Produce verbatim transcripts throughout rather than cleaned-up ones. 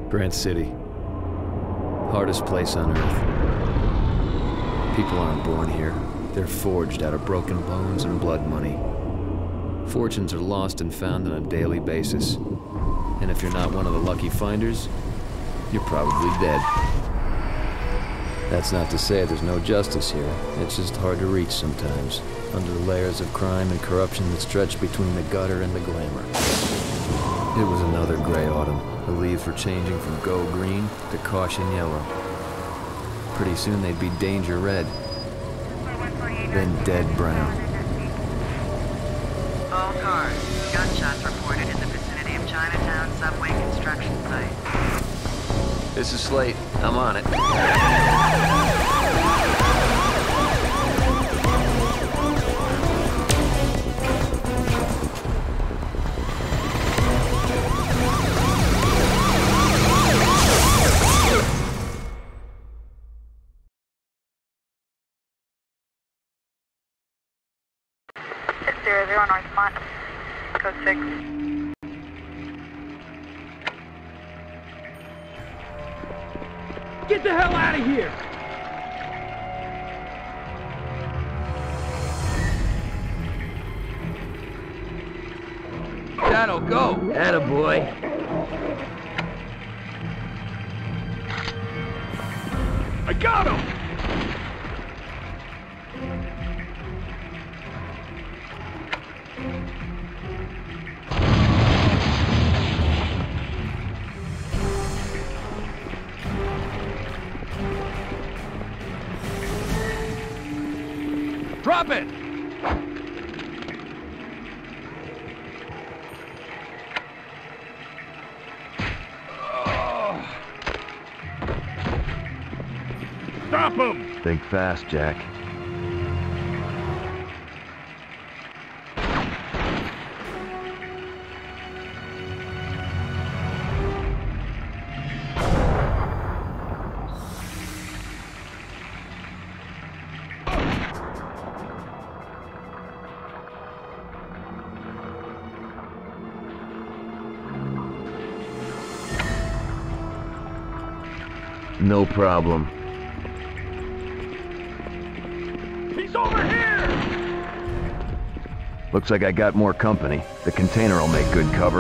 Grant City. Hardest place on Earth. People aren't born here. They're forged out of broken bones and blood money. Fortunes are lost and found on a daily basis. And if you're not one of the lucky finders, you're probably dead. That's not to say there's no justice here. It's just hard to reach sometimes, under the layers of crime and corruption that stretch between the gutter and the glamour. It was another gray autumn. The leaves were changing from go green to caution yellow. Pretty soon they'd be danger red, then dead brown. All cars. Gunshots reported in the vicinity of Chinatown subway construction site. This is Slate. I'm on it. Zero zero North Mont, code six. Get the hell out of here! That'll go. Attaboy. I got him! Drop it! Oh. Stop him! Think fast, Jack. No problem. He's over here! Looks like I got more company. The container will make good cover.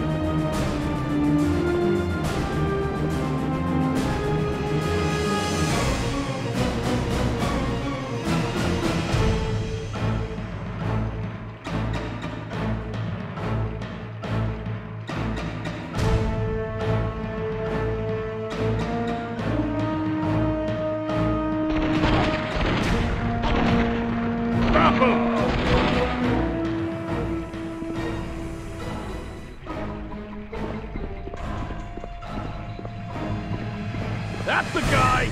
That's the guy!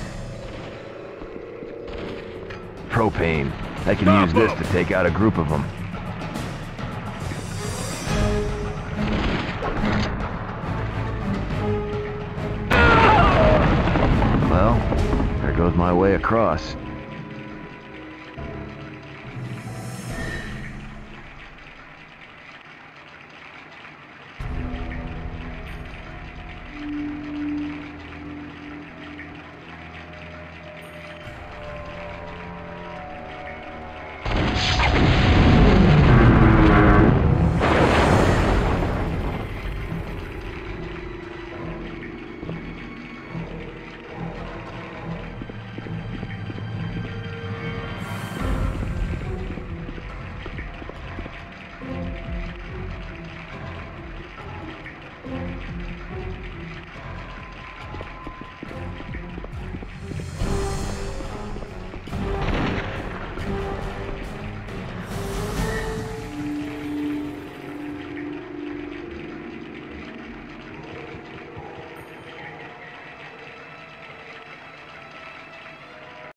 Propane. I can Stop use this him. to take out a group of them. Well, there goes my way across.